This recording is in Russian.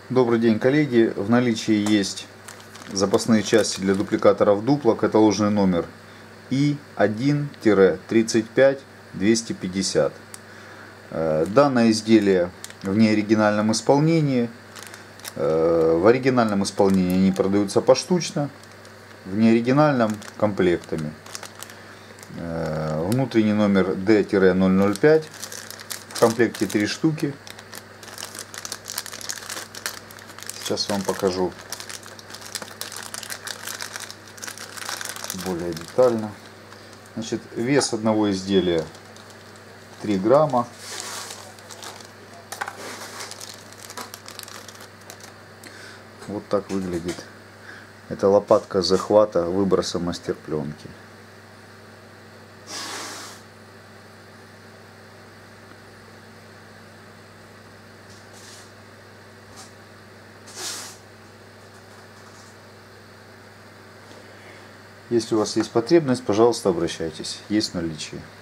Добрый день, коллеги. В наличии есть запасные части для дупликаторов дупло, каталожный номер И1-35250. Данное изделие в неоригинальном исполнении. В оригинальном исполнении они продаются поштучно, в неоригинальном комплектами. Внутренний номер D-005, в комплекте 3 штуки. Сейчас вам покажу более детально. Значит, вес одного изделия 3 грамма. Вот так выглядит. Это лопатка захвата выброса мастерпленки. Если у вас есть потребность, пожалуйста, обращайтесь. Есть в наличии.